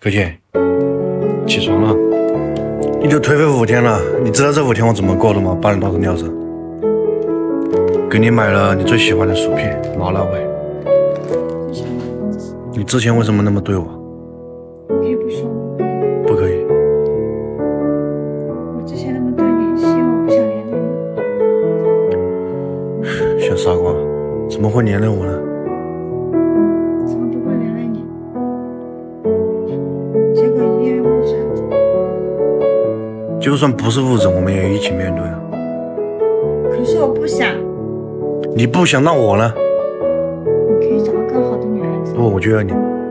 葛姐，起床了。你都颓废5天了，你知道这5天我怎么过的吗？把你当成料子。给你买了你最喜欢的薯片，麻辣味。你之前为什么那么对我？ 可以不说吗？ 不可以。 我之前那么对你，是因为我不想连累你。 小傻瓜，怎么会连累我呢？ 怎么不会连累你？结果一夜误诊。 就算不是误诊，我们也一起面对啊。 可是我不想。 你不想，那我呢？ 你可以找个更好的女孩子。 不，我就要你。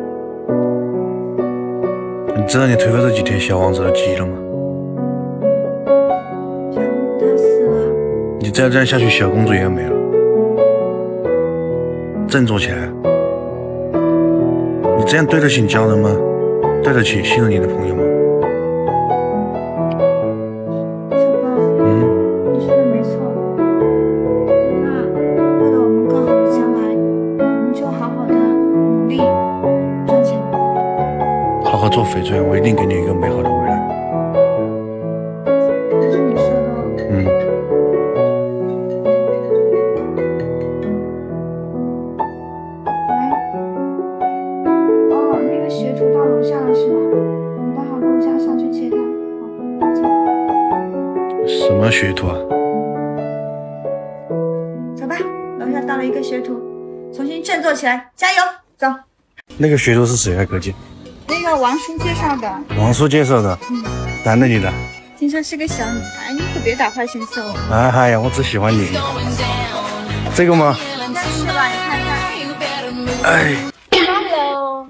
你知道你颓废这几天小王子都急了吗？ 小公主她死了。 你再这样下去，小公主也要没了。振作起来！你这样对得起你家人吗？对得起信任你的朋友吗？ 小光，你说的没错。那为了我们更好的将来，我们就好好的努力赚钱。 好好做翡翠，我一定给你一个美好的未来。 这是你说的哦。那个学徒到楼下了是吗？你待会儿跟我下去接他。 什么学徒啊？ 走吧，楼下到了一个学徒，重新振作起来，加油，走。 那个学徒是谁啊，葛姐？ 那个王叔介绍的。 王叔介绍的。男的女的？ 听说是个小女孩，你可别打坏心思哦。 哎呀，我只喜欢你。这个吗？ 应该是吧，你看看。 哎。 Hello。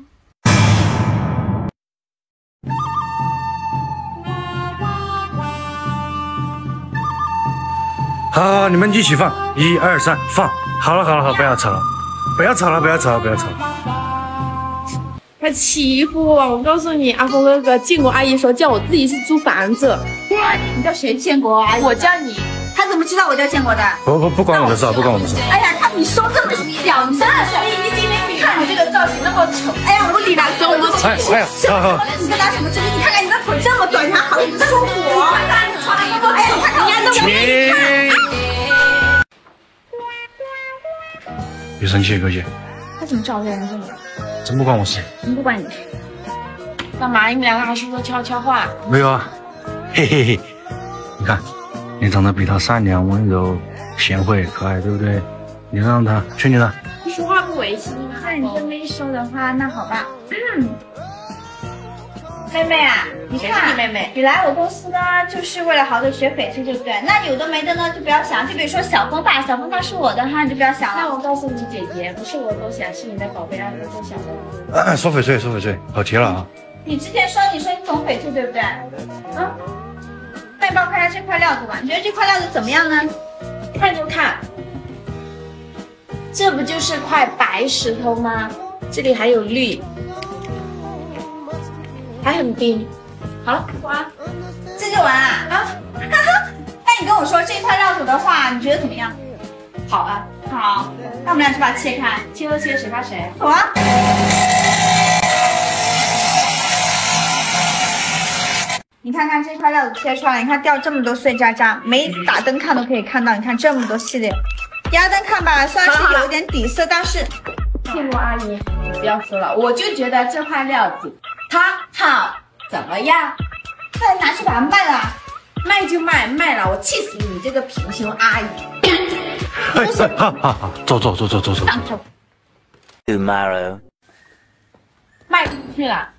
好，你们一起放，1、2、3，放。好了，不要吵了，不要吵了。 他欺负我！我告诉你，阿峰哥哥，建国阿姨说叫我自己去租房子。 你叫谁？建国阿姨？ 我叫你。 他怎么知道我叫建国的？ 不关我的事，不关我的事。 哎呀，看你收这么小，你真的是你今天你看你这个造型那么丑。哎呀，我理他，我都哎呀，好。 你在拿什么证据？你看看你的腿这么短，你还好意思说我？你穿的那么……哎，你看看人家那么…… 别生气，葛姐。 他怎么知道我在这里？ 真不关我事。 不管你。 干嘛？你们两个还是说悄悄话？ 没有啊，嘿嘿嘿。你看，你长得比他善良、温柔、贤惠、可爱，对不对？你让他，劝劝他。 你说话不违心啊！ 那你这么一说的话，那好吧。妹妹啊，你看， 谁是你妹妹？ 你来我公司呢，就是为了好好学翡翠，对不对？那有的没的呢，就不要想。就比如说小风吧，小风吧是我的哈，你就不要想了。 那我告诉你，姐姐，不是我多想，是你的宝贝阿哥多想的。 说翡翠，跑题了啊！ 你之前说你懂翡翠，对不对？那你帮我看一下这块料子吧，你觉得这块料子怎么样呢？ 看就看，这不就是块白石头吗？这里还有绿，还很冰。好了，完， 这就完啊？那你跟我说这块料子的话，你觉得怎么样？ 好啊， 好，那我们俩就把它切开， 切都切，谁怕谁？ 好啊。你看看这块料子切出来，你看掉这么多碎渣渣，没打灯看都可以看到。你看这么多细粒，压灯看吧，虽然是有一点底色，但是建国阿姨，你不要说了，我就觉得这块料子它好，怎么样？ 那拿去把它卖了。 卖就卖，卖了我气死你这个平胸阿姨！ 好，走。 Tomorrow. 卖出去了。